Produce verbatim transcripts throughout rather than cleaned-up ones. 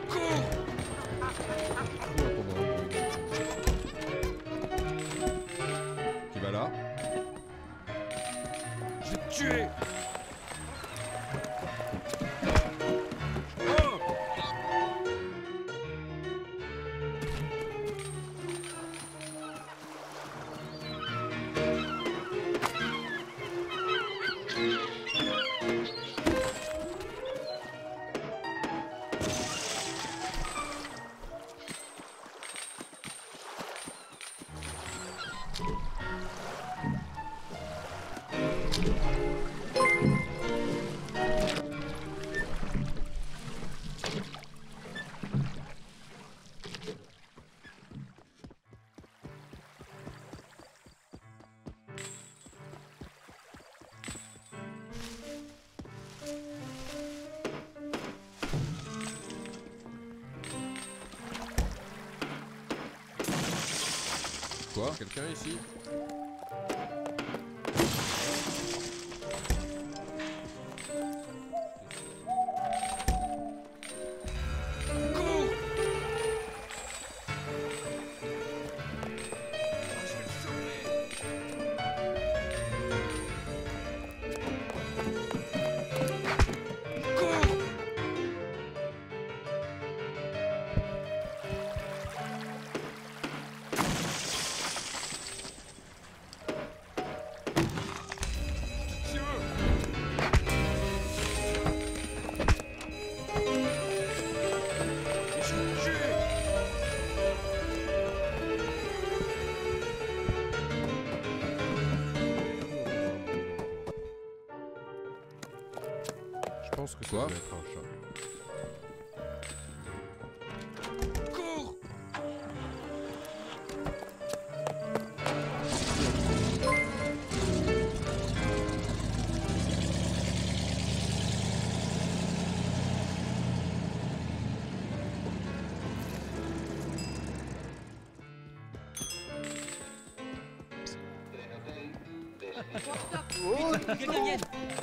Qui va là? Je vais te tuer. Quoi? Quelqu'un ici? Je pense que ça doit être un chat. Cours! Oh, quelqu'un vienne.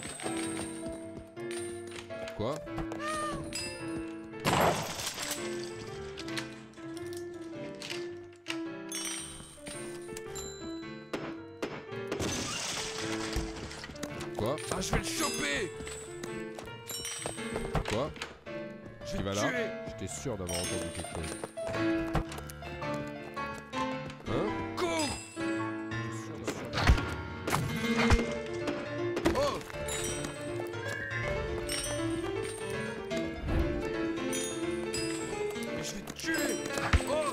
Quoi? Quoi? Ah, je vais le choper! Quoi? Je Qui vais va le là? tuer! J'étais sûr d'avoir entendu quelque chose. Hein? Cours! Oh! Mais je vais te tuer! Oh!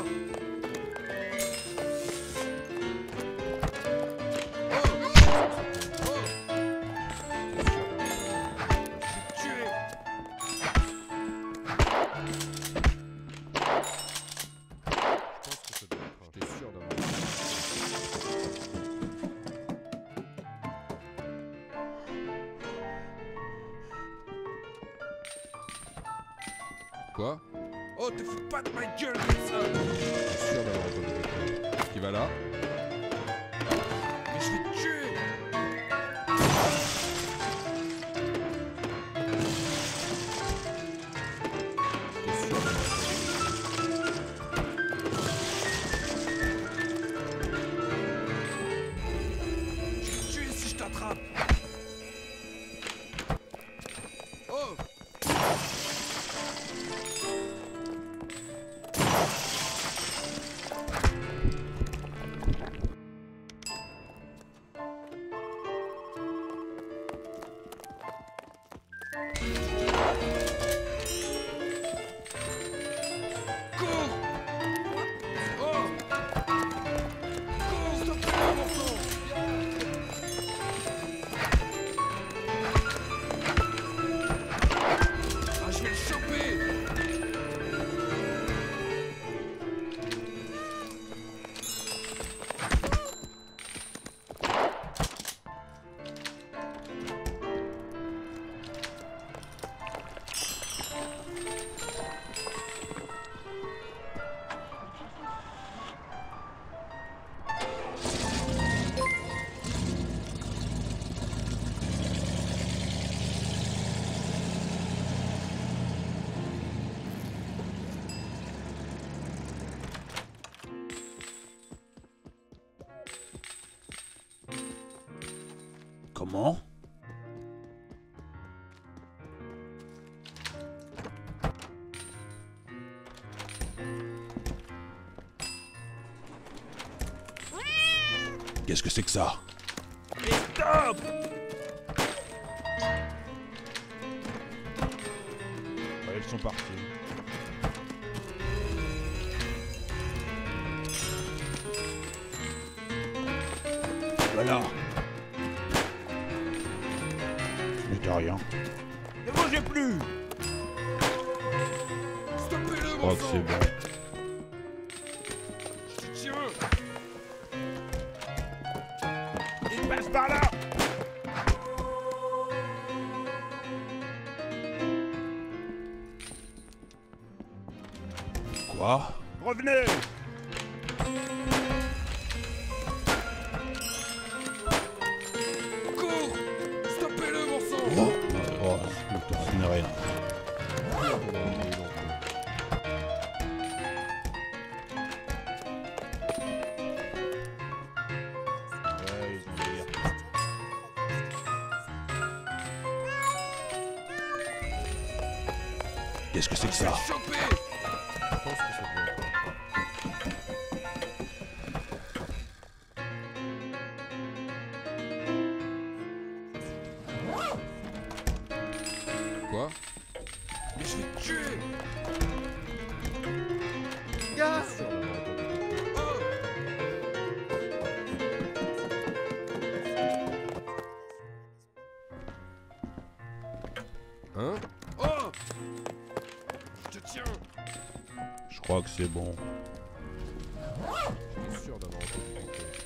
Quoi? Oh, te fous pas de ma gueule comme ça! Je suis sûr d'avoir entendu quelque chose. Qui va là? Mais je vais te tuer! J'étais sûr d'avoir entendu. Je vais te tuer si je t'attrape! Oh! Comment? Qu'est-ce que c'est que ça? Et stop! Ouais, ils sont partis. Voilà. Ce n'était rien. Ne bougez plus! Stoppez-le, Je mon crois que sang! c'est bon. Je te tiens! Il passe par là! Quoi? Revenez! Cours! Stoppez-le, mon sang! Oh, oh, ce n'est rien. Ouais, ils ont délire. Qu'est-ce que c'est que ça? Chopé! Je pense que ça doit être. Quoi? Mais je vais te tuer! Gars! Sûr d'avoir entendu quelque chose. Oh! Hein? Oh! Je te tiens! Je crois que c'est bon. J'étais sûr d'avoir entendu quelque chose.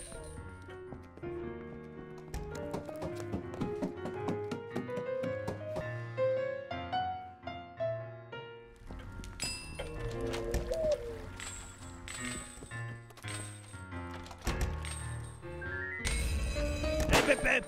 Hé, Pep, Pep!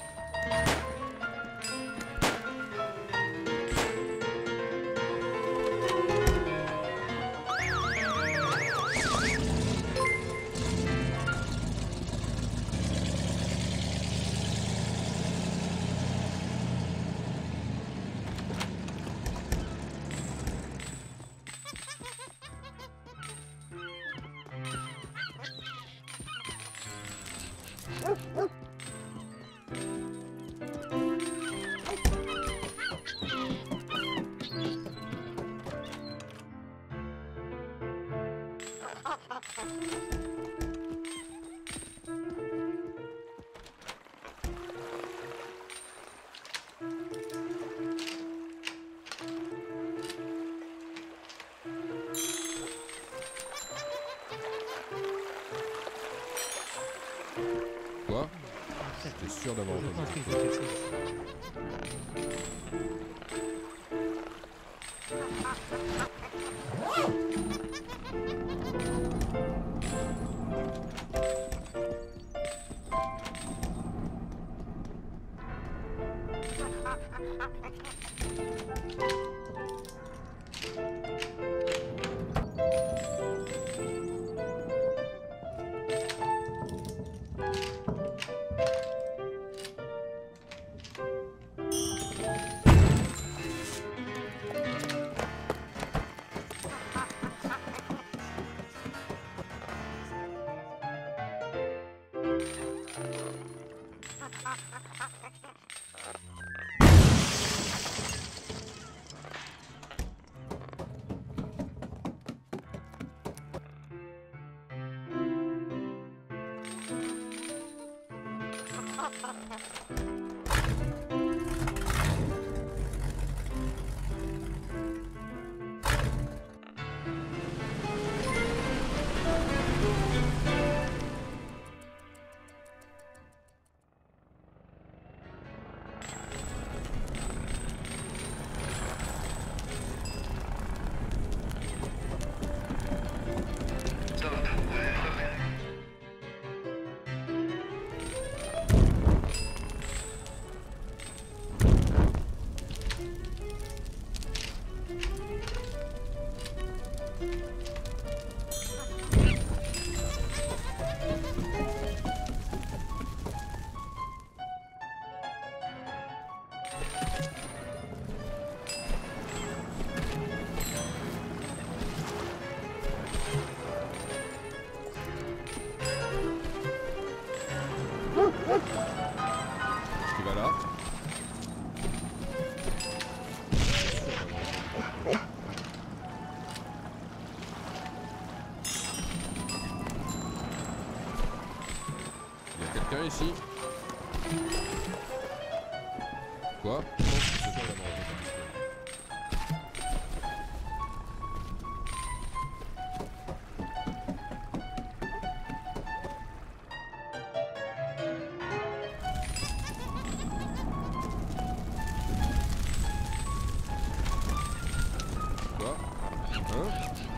Quoi? J'étais sûr d'avoir entendu quelque chose. Viens ici. Quoi? Je pense que c'est sûr d'avoir entendu. Quoi? Hein?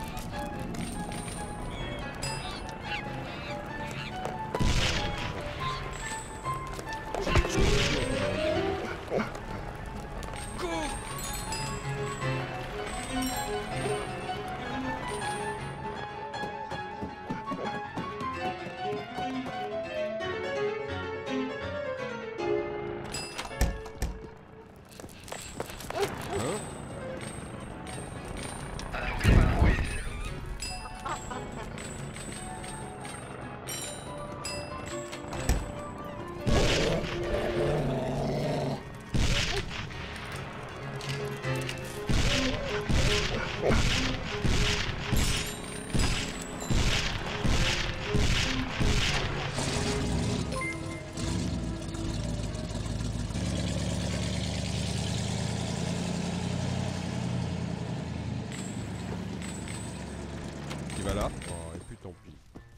Qui va là? Oh, et puis tant pis.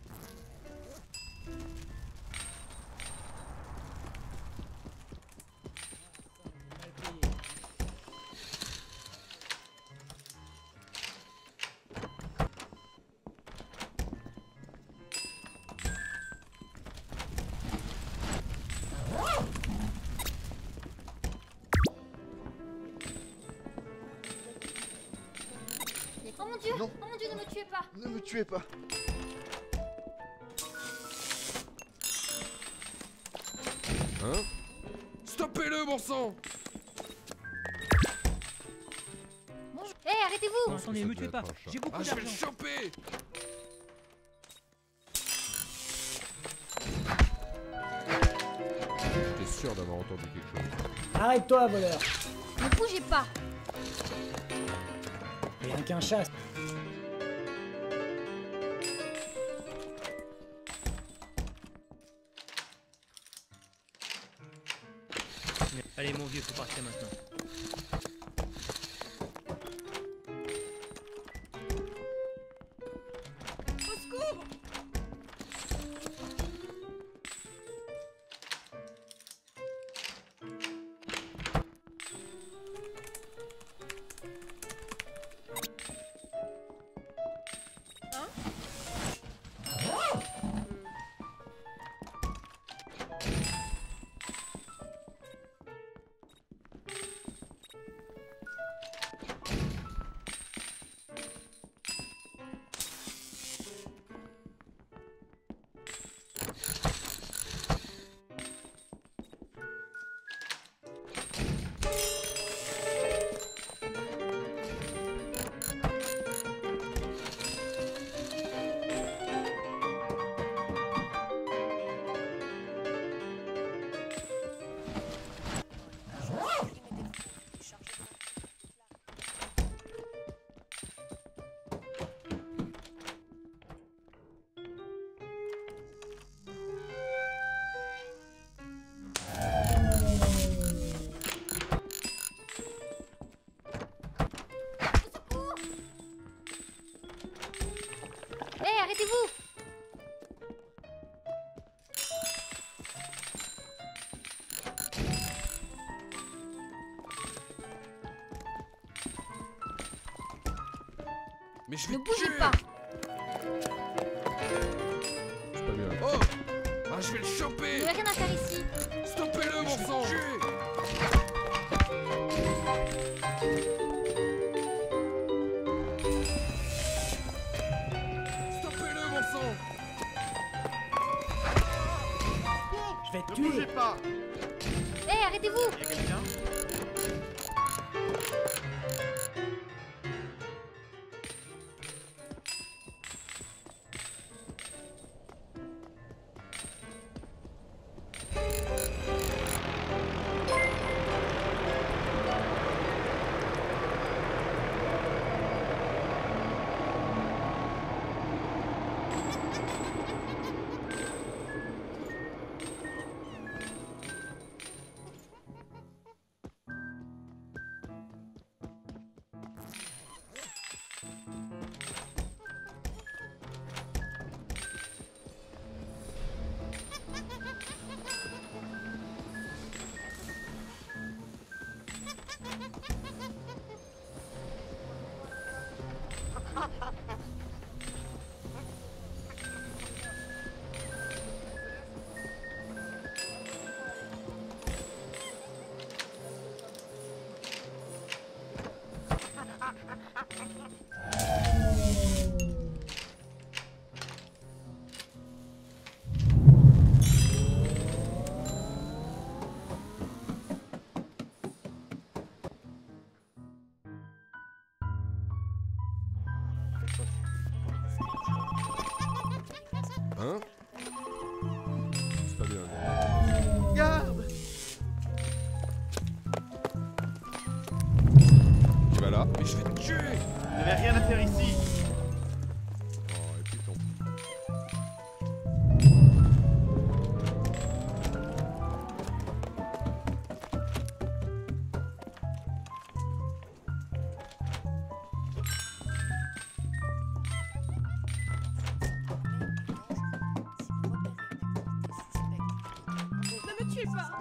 Oh mon dieu! Non. Oh mon dieu, ne me tuez pas! Ne me tuez pas. Hein? Stoppez-le, bon sang! Hé, hey, arrêtez-vous! Non, attendez, me tuez pas. J'ai beaucoup Ah, je vais le d'argent. choper! J'étais sûr d'avoir entendu quelque chose. Arrête-toi, voleur. Ne bougez pas! Rien qu'un chat. Allez, mon vieux, faut partir maintenant. Hé, hey, arrêtez-vous! Mais je vais Ne te bougez tuer. pas! C'est pas bien. Oh! Ah, je vais le Il choper! n'y a rien à faire ici! Stoppez-le, bon sang! Stoppez-le, bon sang! Je vais te Ne tuer. bougez pas. Hé, hey, arrêtez-vous! Y'a quelqu'un? Hein? C'est pas bien. Garde! Tu vas là? Mais je vais te tuer! Vous n'avez rien à faire ici. Oh, et puis ton. Ne me tuez pas.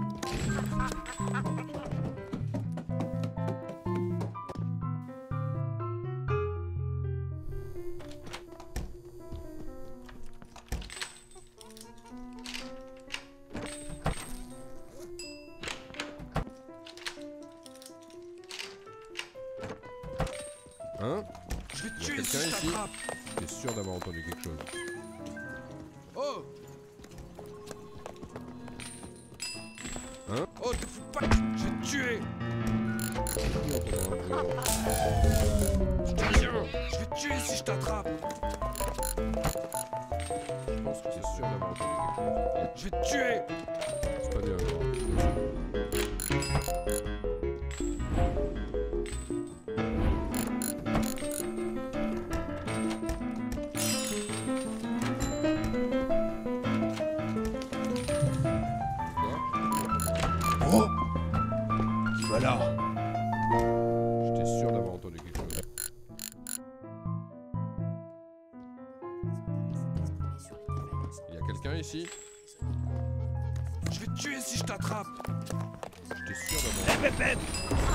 Hein? Je vais te Y'a tuer si quelqu'un je ici? t'attrape! T'es sûr d'avoir entendu quelque chose? Oh! Hein? Oh, te fous pas! Je vais te tuer! Qui entend un bruit? Je te jure! Je vais te tuer si je t'attrape! Je pense que t'es sûr d'avoir entendu quelque chose. Je vais te tuer! C'est pas bien alors. Oh! Qui va là? J'étais sûr d'avoir entendu quelque chose. Il y a quelqu'un ici? Je vais te tuer si je t'attrape! J'étais sûr d'avoir. Pep, pep.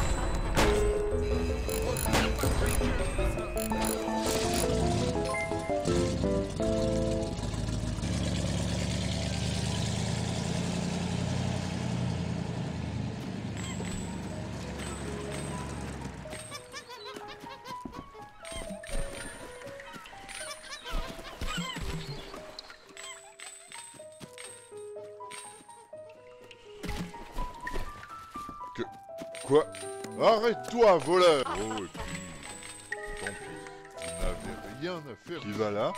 Que... Quoi? Arrête-toi, voleur! Oh, et puis... Tant pis, vous n'avez rien à faire. Qui va là?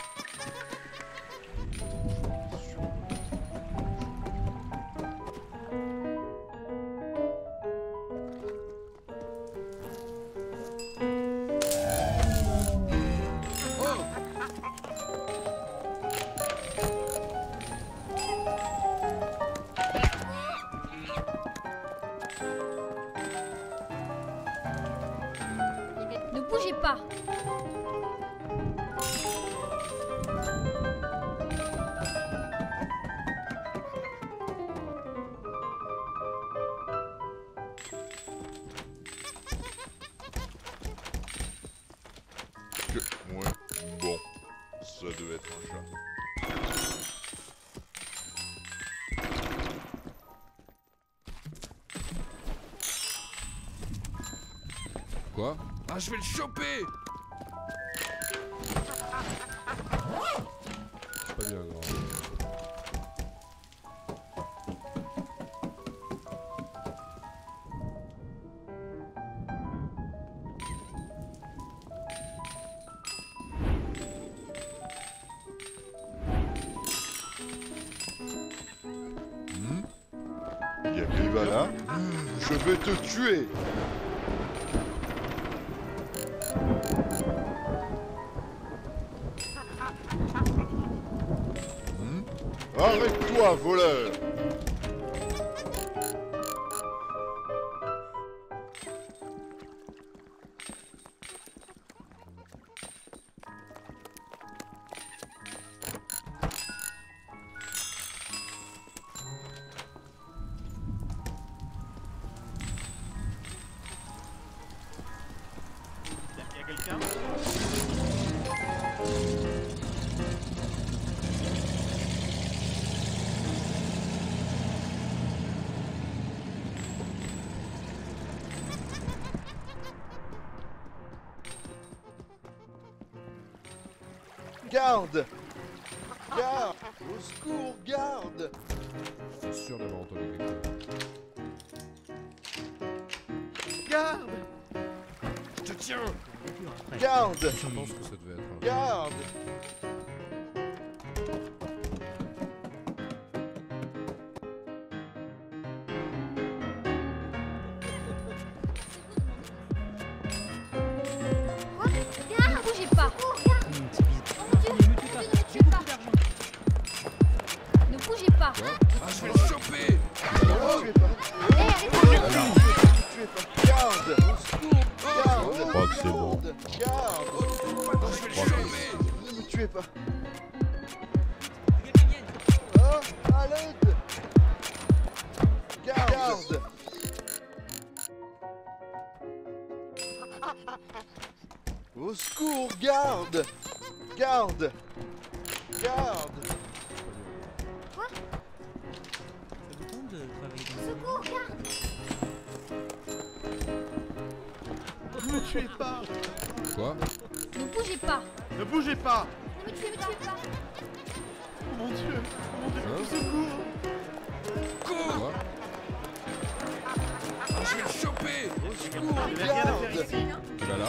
Ne bougez pas. Que... Ouais, bon. Ça devait être un chat. Quoi? Ah, je vais le choper! C'est pas bien alors. Hmm? Y'a qui va là? Je vais te tuer! Hmm? Arrête-toi, voleur! Y'a quelqu'un? Garde! Garde! Au secours, garde! Je suis sûr d'avoir entendu quelque chose. Garde! Je te tiens. Garde! Je pense que ça devait être un... Garde! Quoi? Ne bougez pas. Hum, c'est bizarre. Oh mon Dieu. Ne me tuez pas. Ne J'ai bougez beaucoup pas. d'argent. Ne bougez pas. Ah, je vais le choper. Ne tuez pas! Eh, arrêtez-vous. Ne tuez pas! Garde! Au secours! Garde! Je crois que c'est bon. Garde! Ah, je vais le choper. Ne me tuez pas! Que quelqu'un vienne. Oh! À l'aide! Garde! Au secours! Garde! Garde! Garde! Ça vous tente de travailler dans ce Secours, garde. Ne me tuez pas! Quoi? Ne bougez pas. Ne bougez pas! Ne me tuez, me tuez pas. Oh mon Dieu! Oh mon Dieu! Hein? Au secours! Quoi? Ah, je vais le choper. Il n'y avait rien à faire Garde! ici! Tu vas là?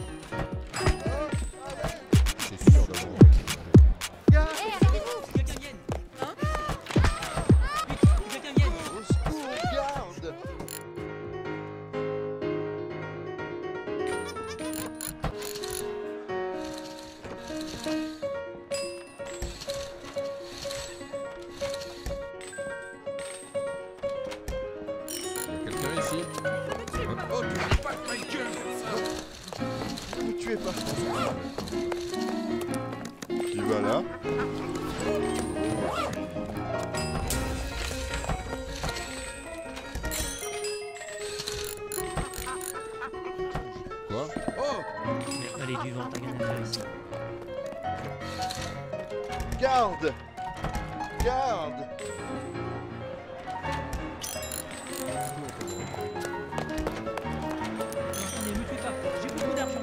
Oh, à l'aide! Je suis sûr d'avoir entendu quelque chose. Garde! Eh, arrêtez-vous. Que quelqu'un vienne. Hein? Vite, que quelqu'un vienne. Au secours! Garde! Il y a quelqu'un ici? Oh, tu fais pas de ma gueule comme ça. Ne me tuez pas! Qui va là? Quoi? Oh, Merde, allez, du vent, t'as rien à faire ici. Garde! Garde! Attendez, ne me tuez pas. J'ai beaucoup d'argent.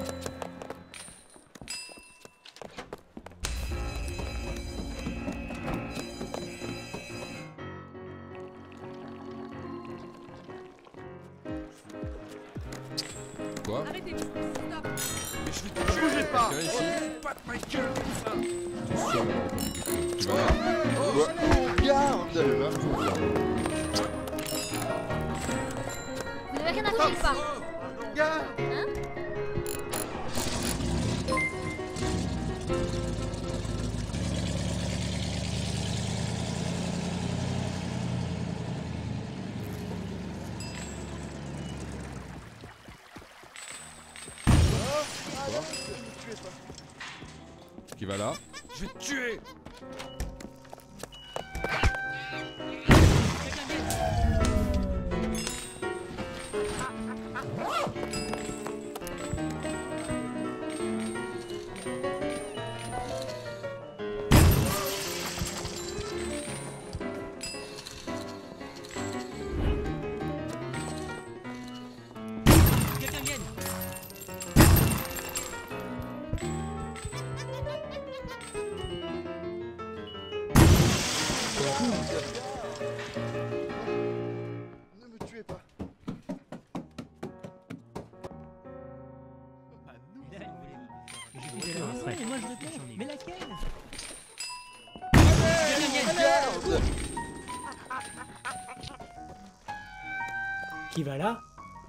Quoi? Arrêtez-vous. Stop. mais je vais te Ne tuer. bougez pas! Quelqu'un ici? Fais pas de ma gueule comme ça. Je suis sûr d'avoir entendu quelque chose. Tu vas là? Au secours! Garde! Vous n'avez rien à faire, pas. Garde! Hein? Oh, à l'aide! Ne me tuez pas! Qui va là? Je vais te tuer. Quelqu'un vienne. Que quelqu'un vienne. Ne me tuez pas! À nous! Et là, il voulait- Mais j'ai fait la raison, et moi je réponds. Mais laquelle? Garde! Qui va là?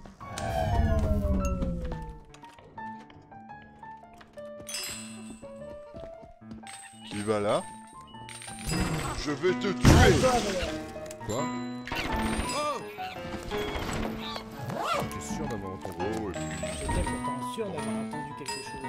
Qui va là? Je vais te tuer! Arrête-toi, voleur. Quoi? Oh, Je suis sûr d'avoir entendu. Oh, et puis... J'étais pourtant sûr d'avoir entendu quelque chose.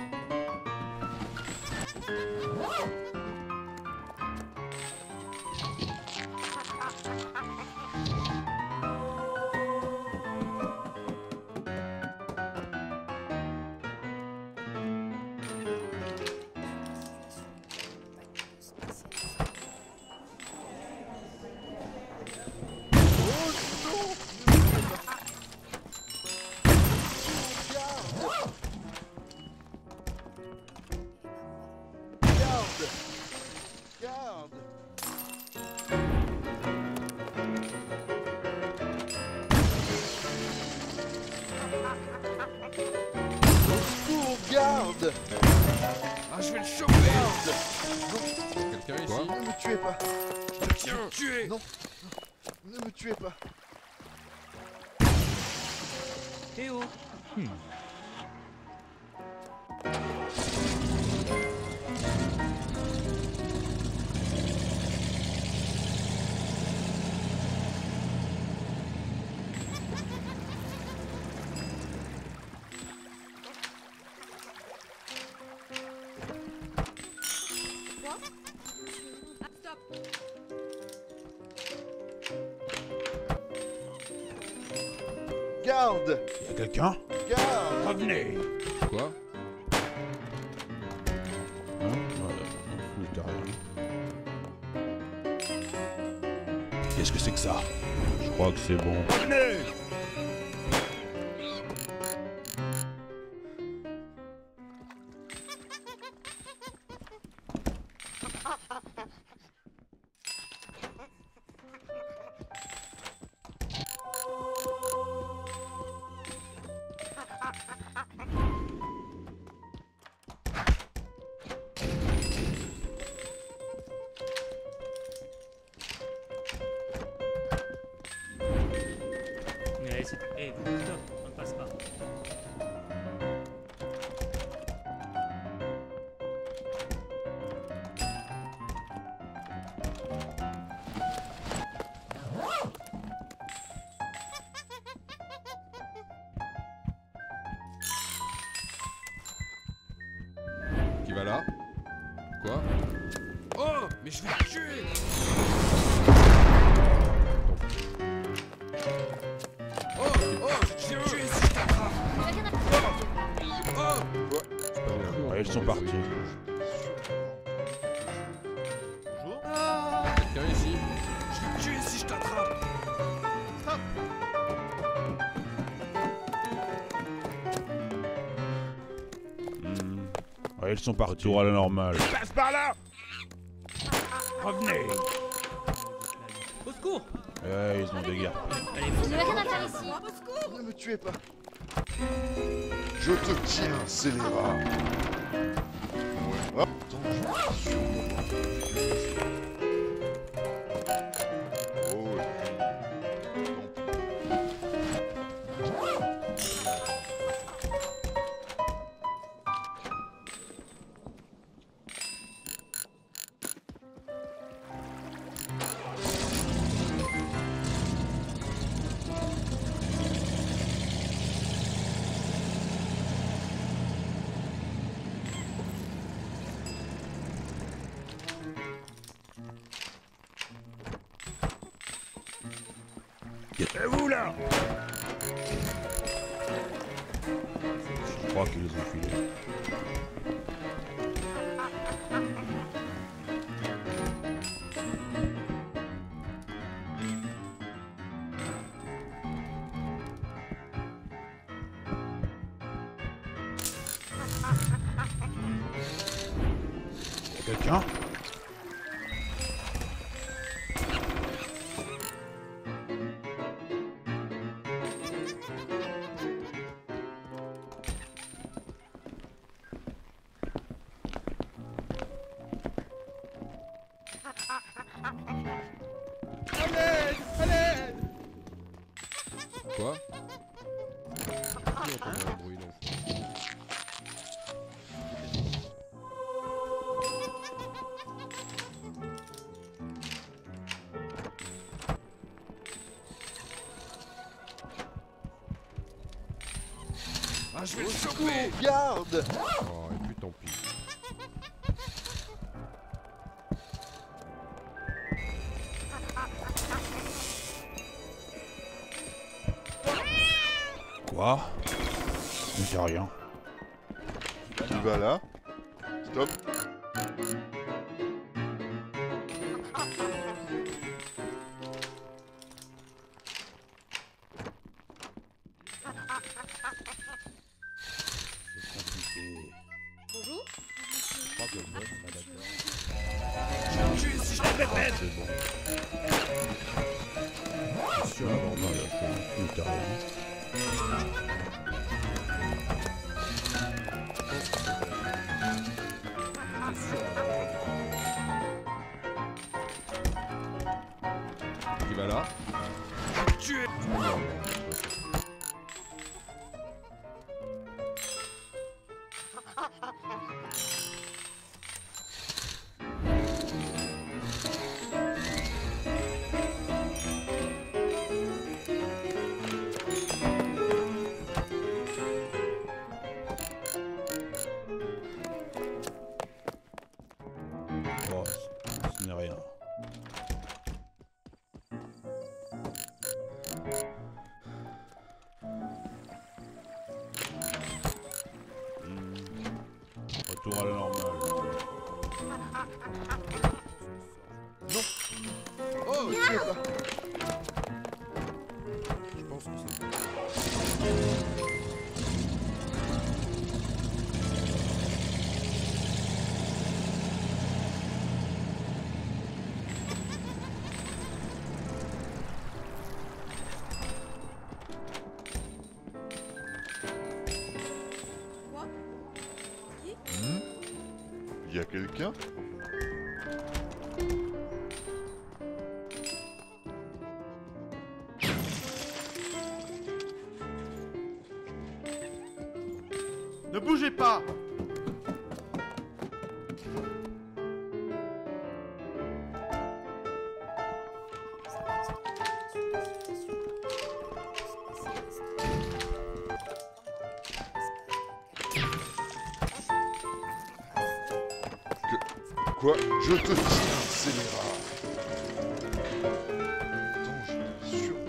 Ah, je vais le choper. Quelqu'un Quoi? ici? Ne me tuez pas. Je te tiens. Tuer. Non. Ne me tuez pas. Théo. Hmm. Quoi? Ah, stop. Garde. Y'a quelqu'un? Garde. Revenez! Quoi? Hein? Ouais, non, je dis rien. Qu'est-ce que c'est que ça? Je crois que c'est bon. Revenez! Mais c'est... Eh, vous, stop, on ne passe pas. Qui va là? Quoi? Oh, mais je vais le tuer. Oh, oh, je vais le tuer si je t'attrape. Il y a rien à faire. Oh, C'est pas bien. Ouais, ils sont partis. Quelqu'un ici? je vais le tuer si je t'attrape. Hmm. Ouais, ils sont partis. Retour à la normale. Passe par là. Revenez. Au secours. Ouais, ils ont des gars. Allez, Il n'y a rien à faire ici. Ne me tuez pas. Je te tiens, scélérat. Ouais. Hop. Attends, je suis sûr. Oh, et puis... Et vous là? Je crois qu'ils les ont filés. Y'a quelqu'un? Quoi? Qui entend un bruit dans le fond? Ah, je vais le choper. Garde. Oh, et puis tant pis. Quoi? Je sais rien. Qui va là? Stop. Bonjour. Je crois que le boss sera d'accord. Je vais le tuer si je t'attrape. C'est bon. C'est sûr, normal, là, t'as rien. va là? Tuer. Oh, ce- ce n'est rien. Hmm. Retour à la normale. Oh, tu es pas. Je pense que c'est... Quoi? Qui? Hmm? Y a quelqu'un? Ne bougez pas. Quoi? Je te tire, scélérat. Attends, je suis sûr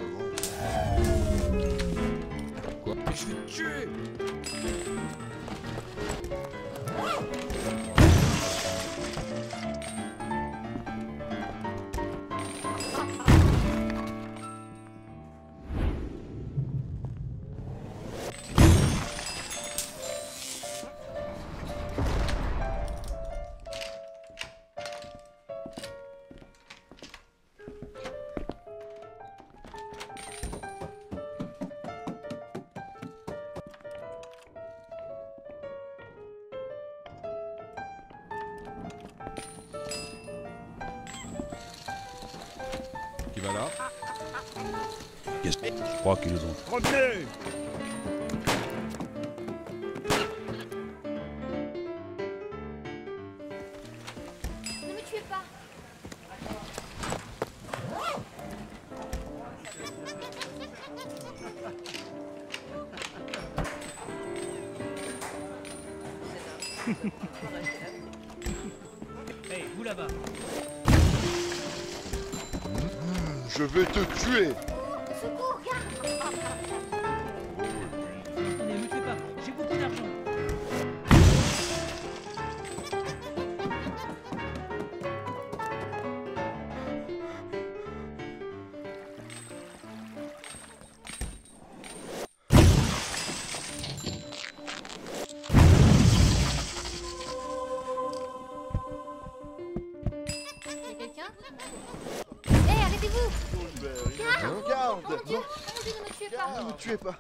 d'avoir... Quoi? Mais je vais te tuer. Qui va là? Qu'est-ce que... Je crois qu'ils ont... Revenez! Ne me tuez pas. Hey, vous là-bas. Je vais te tuer. Secours, garde. Attendez, me tuez pas. J'ai beaucoup d'argent. Y'a quelqu'un? Hé, arrêtez-vous! Garde. Garde. Oh mon Dieu! Oh mon Dieu, ne me tuez pas! Ne me tuez pas.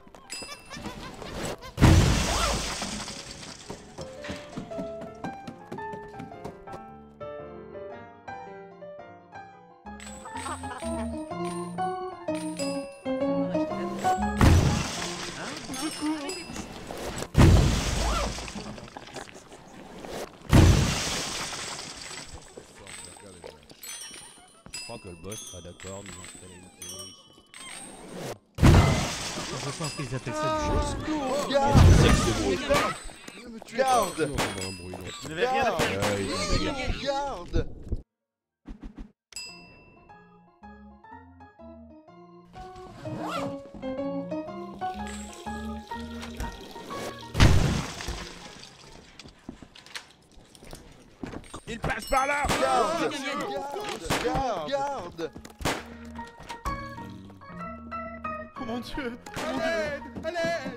Je crois que le boss sera d'accord de nous installer une télé ici. Je pense qu'ils appellent ça du show. Garde. C'est que c'est beau. Ne me tuez Garde. pas. On entend un bruit, non? Vous n'avez rien à faire. Ouais, ils ont des gars. Garde. Il passe par là! Garde. Garde. Garde. Garde. Oh mon Dieu. Oh mon Dieu. À l'aide.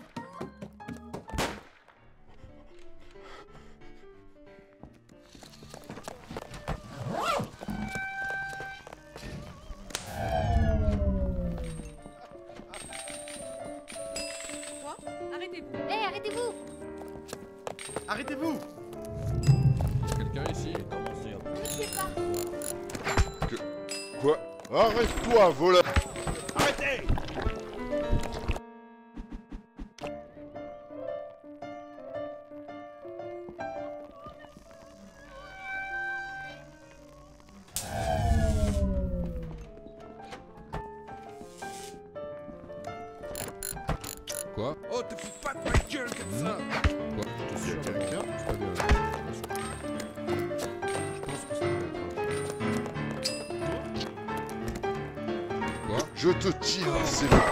Quoi? Arrêtez-vous! Hé, arrêtez-vous! Arrêtez-vous. Quelqu'un ici? Commencez à... Ne me tuez pas! Quoi? Arrête-toi, voleur! Arrêtez! Quoi? Oh, te fous pas de ma gueule comme ça! Quoi? Je te suis quelqu'un? Je peux dire. Je pense que ça peut être. Quoi? Je te tire, c'est le...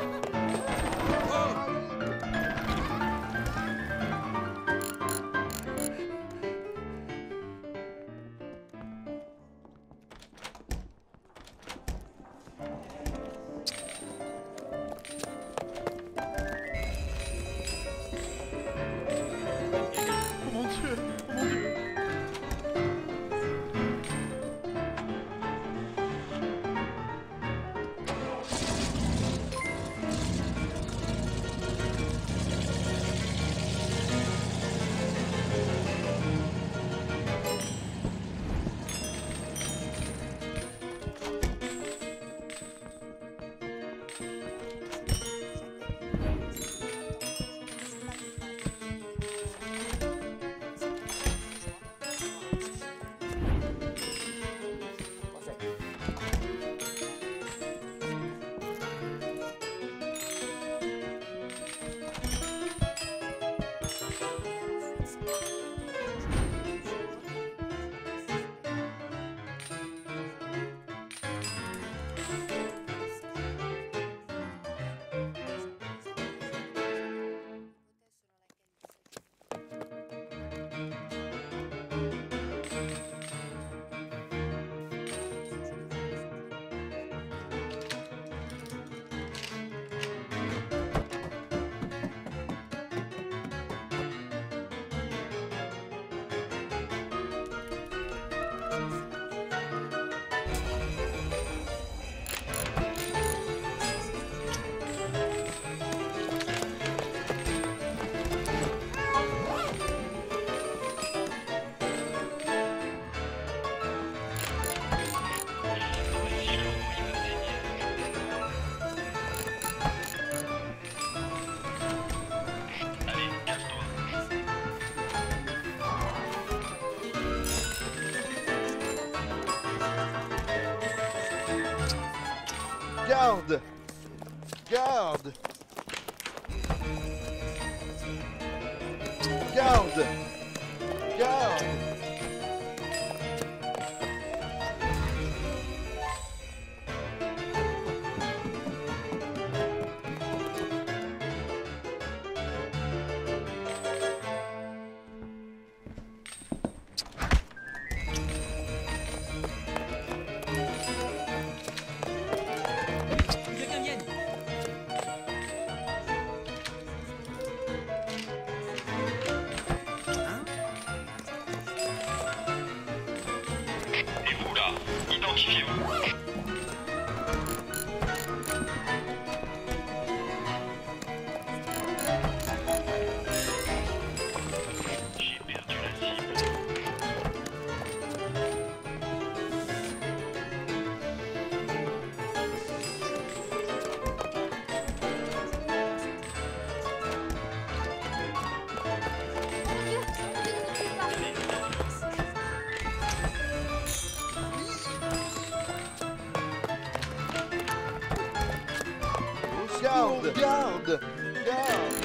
Garde! Garde! Garde! Garde! Garde! Garde! Garde!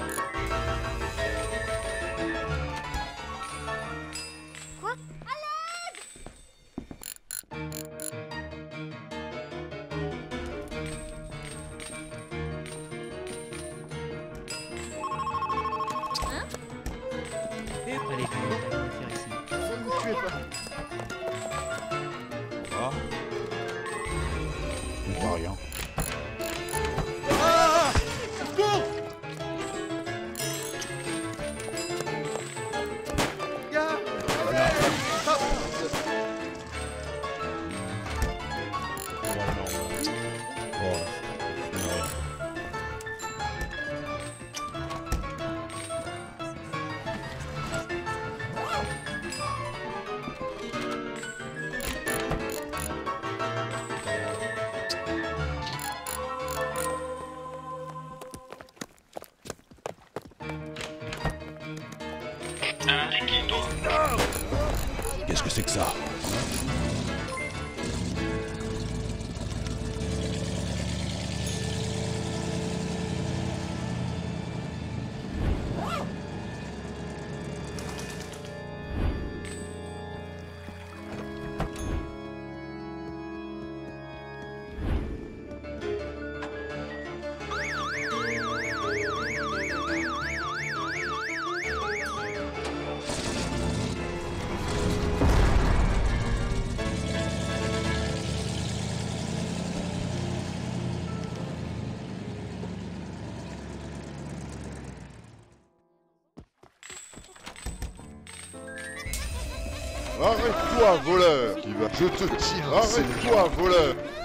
Quoi? À l'aide! Hein? Allez, tu vas faire ici. Tu es pas... Ah. Je ne vois rien. Ah! Secours! Garde! Stop! Oh, je ne vois rien. Qu'est-ce que c'est que ça? Arrête-toi, voleur! Qui va... Je te tire! Arrête-toi, voleur!